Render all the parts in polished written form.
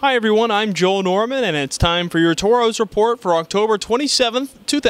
Hi everyone, I'm Joel Norman, and it's time for your Toros Report for October 27th,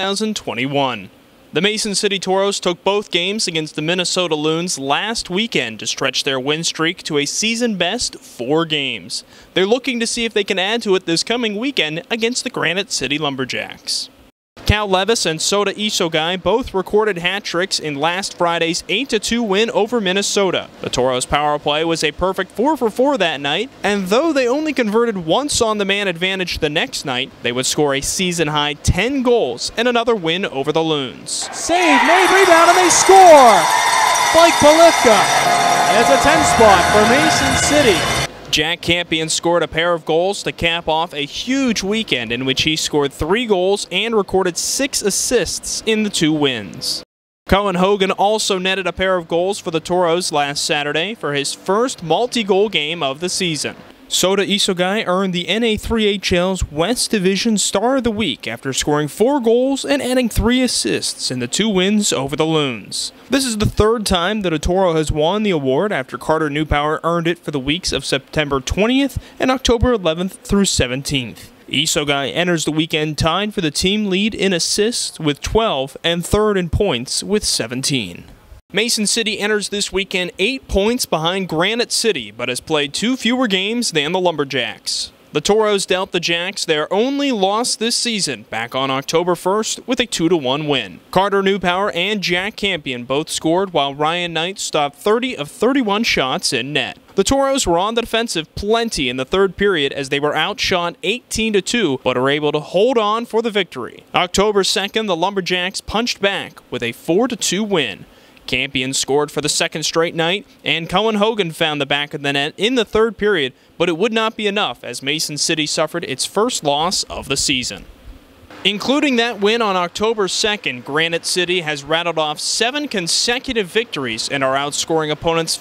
2021. The Mason City Toros took both games against the Minnesota Loons last weekend to stretch their win streak to a season-best 4 games. They're looking to see if they can add to it this coming weekend against the Granite City LumberJacks. Cal Levis and Sota Isogai both recorded hat tricks in last Friday's 8-2 win over Minnesota. The Toros' power play was a perfect 4-for-4 that night, and though they only converted once on the man advantage the next night, they would score a season-high 10 goals and another win over the Loons. Save, made, rebound, and they score! Blake Polifka has a 10 spot for Mason City. Jack Campion scored a pair of goals to cap off a huge weekend in which he scored 3 goals and recorded 6 assists in the 2 wins. Cohen Hogan also netted a pair of goals for the Toros last Saturday for his first multi-goal game of the season. Sota Isogai earned the NA3HL's West Division Star of the Week after scoring 4 goals and adding 3 assists in the 2 wins over the Loons. This is the 3rd time that a Toro has won the award after Carter Newpower earned it for the weeks of September 20th and October 11th through 17th. Isogai enters the weekend tied for the team lead in assists with 12 and 3rd in points with 17. Mason City enters this weekend 8 points behind Granite City, but has played 2 fewer games than the LumberJacks. The Toros dealt the Jacks their only loss this season back on October 1st with a 2-1 win. Carter Newpower and Jack Campion both scored, while Ryan Knight stopped 30 of 31 shots in net. The Toros were on the defensive plenty in the 3rd period as they were outshot 18-2, but are able to hold on for the victory. October 2nd, the LumberJacks punched back with a 4-2 win. Campion scored for the 2nd straight night, and Cohen Hogan found the back of the net in the 3rd period, but it would not be enough as Mason City suffered its first loss of the season. Including that win on October 2nd, Granite City has rattled off 7 consecutive victories and are outscoring opponents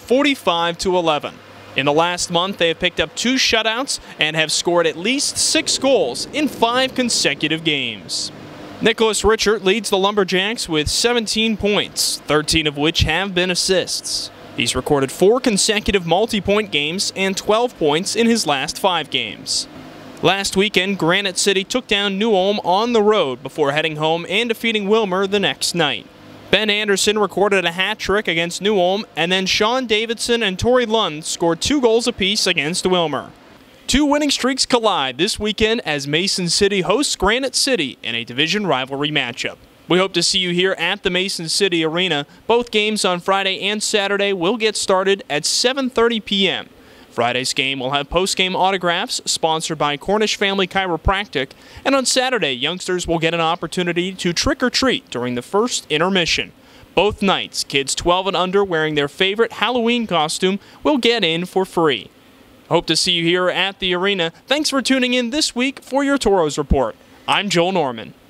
45-11. In the last month, they have picked up 2 shutouts and have scored at least 6 goals in 5 consecutive games. Nicholas Richard leads the LumberJacks with 17 points, 13 of which have been assists. He's recorded 4 consecutive multi-point games and 12 points in his last 5 games. Last weekend, Granite City took down New Ulm on the road before heading home and defeating Wilmer the next night. Ben Anderson recorded a hat trick against New Ulm, and then Sean Davidson and Torrey Lund scored 2 goals apiece against Wilmer. 2 winning streaks collide this weekend as Mason City hosts Granite City in a division rivalry matchup. We hope to see you here at the Mason City Arena. Both games on Friday and Saturday will get started at 7:30 p.m. Friday's game will have post-game autographs sponsored by Cornish Family Chiropractic, and on Saturday, youngsters will get an opportunity to trick-or-treat during the first intermission. Both nights, kids 12 and under wearing their favorite Halloween costume will get in for free. Hope to see you here at the arena. Thanks for tuning in this week for your Toros Report. I'm Joel Norman.